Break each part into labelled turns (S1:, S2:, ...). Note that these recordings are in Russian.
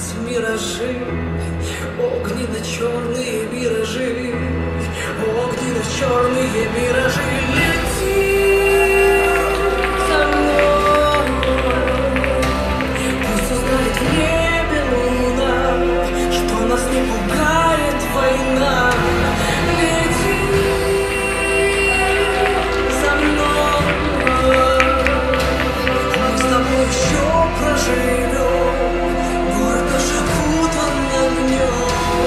S1: знать миражи, огненно-черные миражи, огненно-черные миражи. Лети за мной, пусть узнает в небе луна, что нас не пугает война. Лети за мной, мы с тобой еще проживем. Город наш окутан огнем.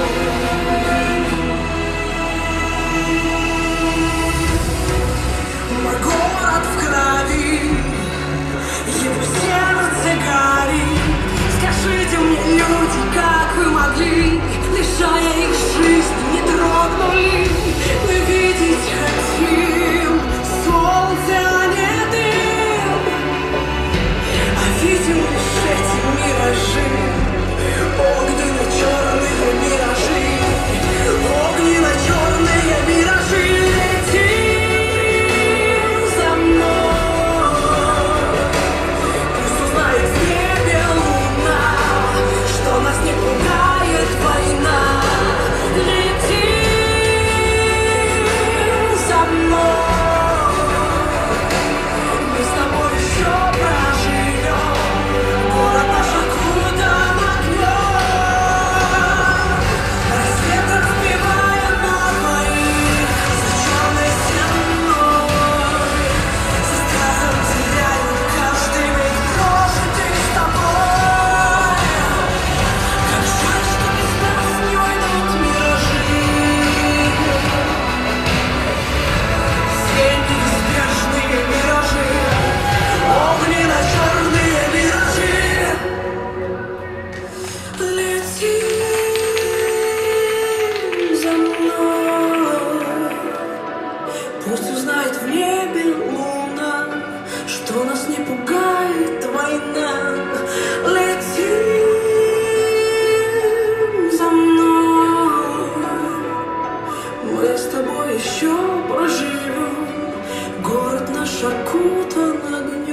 S1: Мой город в крови, его сердце горит. Скажите мне, люди, как вы могли, лишая их жизни, не дрогнули? Мы видеть хотим солнце, а не дым, а видим лишь эти миражи, огненно-черные миражи, огненно-черные миражи. Пусть узнает в небе луна, что нас не пугает война. Лети за мной, мы с тобой еще проживем. Город наш окутан огнем.